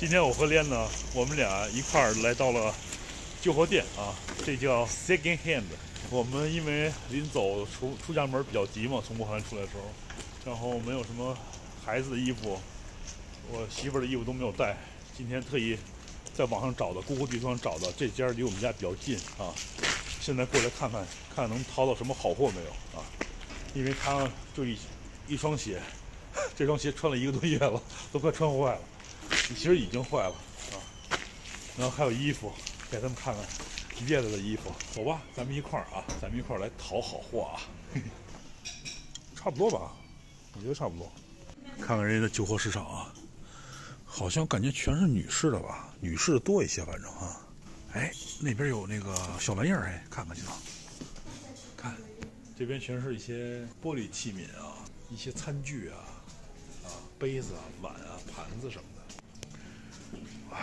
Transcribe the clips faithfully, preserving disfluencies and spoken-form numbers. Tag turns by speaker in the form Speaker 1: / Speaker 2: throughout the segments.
Speaker 1: 今天我和莲呢，我们俩一块儿来到了旧货店啊，这叫 Second Hand。我们因为临走出出家门比较急嘛，从武汉出来的时候，然后没有什么孩子的衣服，我媳妇儿的衣服都没有带。今天特意在网上找的，谷歌地图上找的，这家离我们家比较近啊。现在过来看看，看能淘到什么好货没有啊？因为他就一一双鞋，这双鞋穿了一个多月了，都快穿坏了。其实已经坏了啊，然后还有衣服，给他们看看叶子的衣服。走吧，咱们一块儿啊，咱们一块儿来淘好货啊。差不多吧，我觉得差不多。看看人家的旧货市场啊，好像感觉全是女士的吧，女士的多一些，反正啊。哎，那边有那个小玩意儿，哎，看看去吧。看，这边全是一些玻璃器皿啊，一些餐具啊，啊，杯子啊、碗啊、盘子什么的。哇，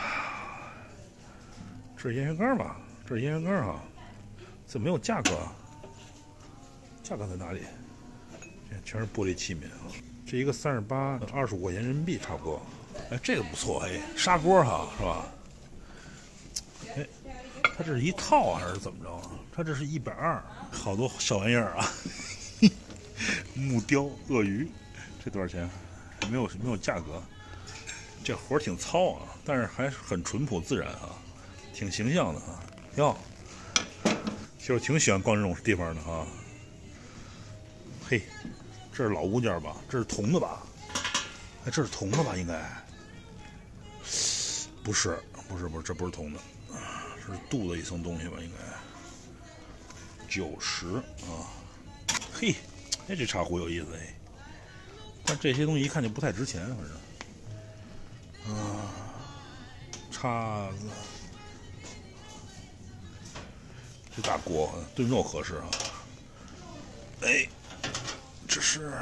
Speaker 1: 这是烟灰缸吧？这是烟灰缸啊，怎么没有价格啊？价格在哪里？全是玻璃器皿啊！这一个三十八，二十五块钱人民币差不多。哎，这个不错哎，砂锅哈，是吧？哎，它这是一套还是怎么着啊？它这是一百二，好多小玩意儿啊！木雕、鳄鱼，这多少钱？没有没有价格。这活儿挺糙啊，但是还是很淳朴自然啊，挺形象的啊。哟，其实我挺喜欢逛这种地方的啊。嘿，这是老物件吧？这是铜的吧？哎，这是铜的吧？应该不是，不是，不是，这不是铜的，是镀的一层东西吧？应该九十啊。嘿，哎，这茶壶有意思哎，但这些东西一看就不太值钱，反正。啊，叉子，这大锅炖肉合适啊。哎，这是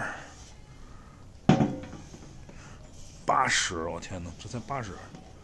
Speaker 1: 八十，我天哪，这才八十，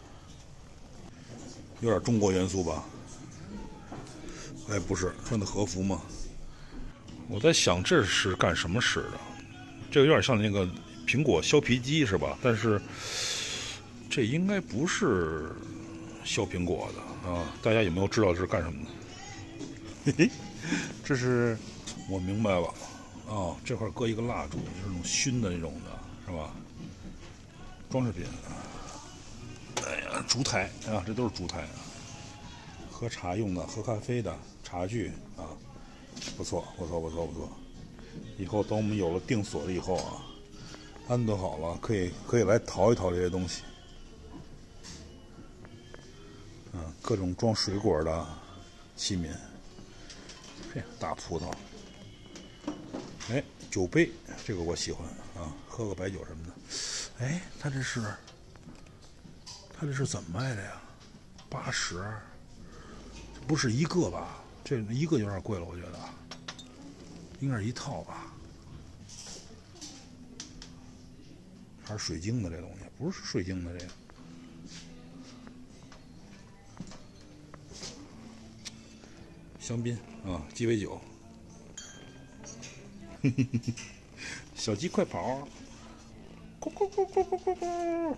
Speaker 1: 有点中国元素吧？哎，不是，穿的和服吗？我在想这是干什么使的？这个有点像那个苹果削皮机是吧？但是。这应该不是削苹果的啊！大家有没有知道这是干什么的？嘿嘿，这是我明白了啊！这块搁一个蜡烛，就是那种熏的那种的，是吧？装饰品。哎呀，烛台啊，这都是烛台啊！喝茶用的，喝咖啡的茶具啊，不错，不错，不错，不错。以后等我们有了定所了以后啊，安顿好了，可以可以来淘一淘这些东西。啊，各种装水果的器皿，嘿，大葡萄，哎，酒杯，这个我喜欢啊，喝个白酒什么的。哎，他这是，他这是怎么卖的呀？八十，不是一个吧？这一个有点贵了，我觉得，应该是一套吧？还是水晶的这东西？不是水晶的这个。香槟啊，鸡尾酒，小鸡快跑，咕咕咕咕咕咕咕！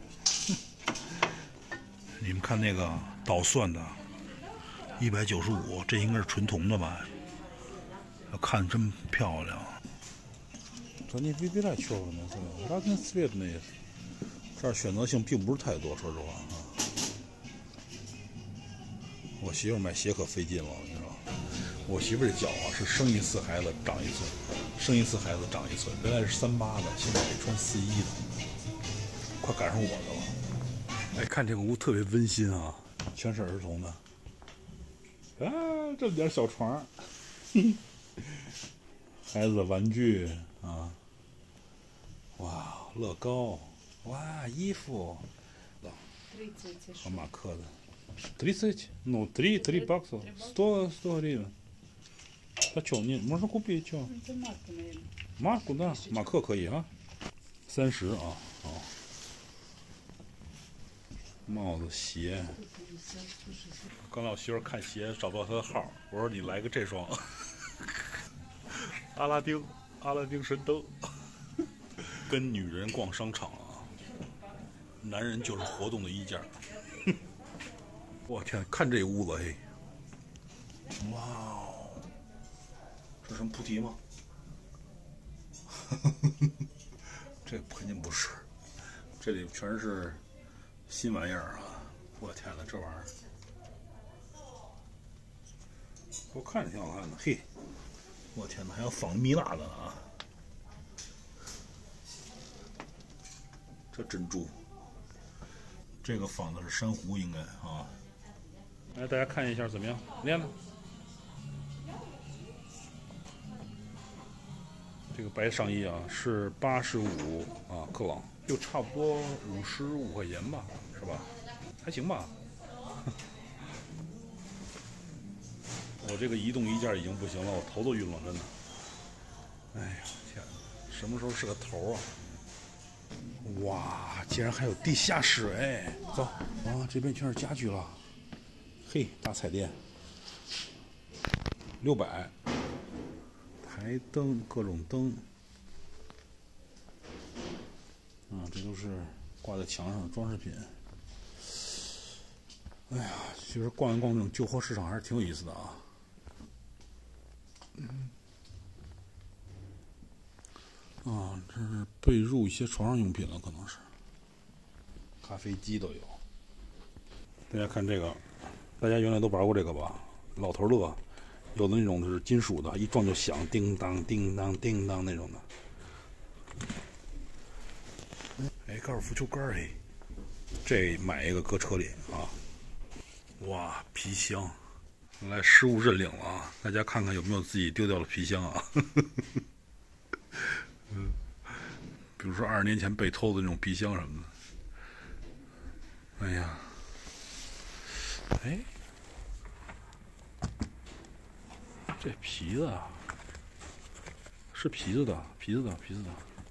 Speaker 1: 你们看那个捣蒜的，一百九十五，这应该是纯铜的吧？看真漂亮。咱你别别来缺了呢，是吧？啥跟碎的那些，这儿选择性并不是太多，说实话啊。我媳妇买鞋可费劲了，你知道吗？我媳妇这脚啊是生一次孩子长一寸，生一次孩子长一寸，原来是三八的，现在得穿四一的，快赶上我的了。哎，看这个屋特别温馨啊，全是儿童的。啊，这么点小床，孩子的玩具啊，哇，乐高，哇，衣服，好马克的。тридцать, ну три, три бакса, сто, сто гривен. А что, не, можно купить, что? Марку, да, 马克可以啊，三十啊，好。帽子、鞋。刚才我媳妇看鞋找不到她的号，我说你来个这双。阿拉丁，阿拉丁神灯。跟女人逛商场啊，
Speaker 2: 男人就是活动的衣架。我天，看这屋子，嘿，哇哦，这什么菩提吗？这肯定不是，这里全是新玩意儿啊！我天哪，这玩意儿，我看着挺好看的，嘿，我天哪，还有仿蜜蜡的啊！这珍珠，这个仿的是珊瑚，应该啊。来，大家看一下怎么样？练了。这个白上衣啊是八十五啊克朗，就差不多五十五块钱吧，是吧？还行吧。我这个移动衣架已经不行了，我头都晕了，真的。哎呀天哪，什么时候是个头啊？哇，竟然还有地下室哎！走，啊，这边全是家具了。嘿，大彩电，六百。台灯，各种灯，啊，这都是挂在墙上的装饰品。哎呀，其实逛一逛这种旧货市场还是挺有意思的啊。嗯，啊，这是被褥一些床上用品了，可能是。咖啡机都有。大家看这个，大家原来都玩过这个吧？老头乐。有的那种是金属的，一撞就响，叮当叮当叮当那种的。哎，高尔夫球杆哎，这买一个搁车里啊。哇，皮箱，来失物认领了啊！大家看看有没有自己丢掉的皮箱啊？嗯，比如说二十年前被偷的那种皮箱什么的。哎呀，哎。这皮子啊，是皮子的，皮子的，皮子的。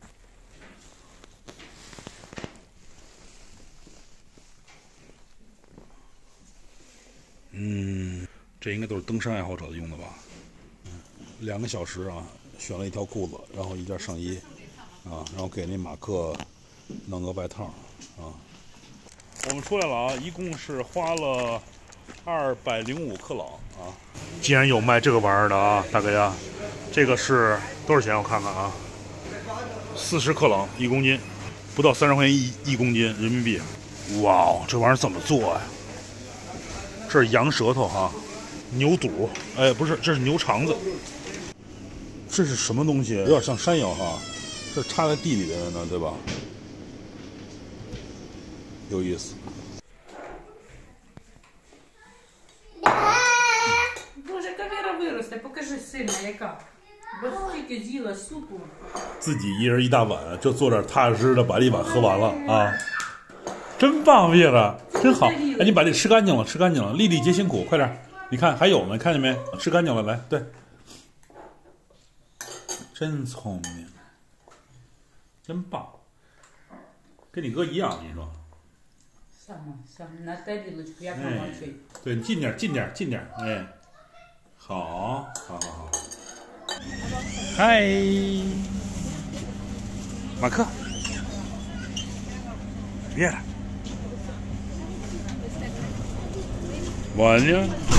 Speaker 2: 嗯，这应该都是登山爱好者用的吧？嗯，两个小时啊，选了一条裤子，然后一件上衣，啊，然后给那马克弄个外套，啊。
Speaker 1: 我们出来了啊，一共是花了二百零五克朗啊。既然有卖这个玩意儿的啊，大哥呀，这个是多少钱？我看看啊，四十克朗一公斤，不到三十块钱一一公斤人民币。哇哦，这玩意儿怎么做呀？这是羊舌头哈，牛肚，哎，不是，这是牛肠子。这是什么东西？有点像山药哈，这插在地里边的呢，对吧？有意思。自己一人一大碗，就坐这儿踏实的把这一碗喝完了啊！真棒，叶子，真好！哎，你把这吃干净了，吃干净了，粒粒皆辛苦，快点！你看还有呢，看见没？吃干净了，来，对，真聪明，真棒，跟你哥一样，你说。哎，对你近点，近点，近点，哎，好，好好好。嗨，马克，别了，晚安。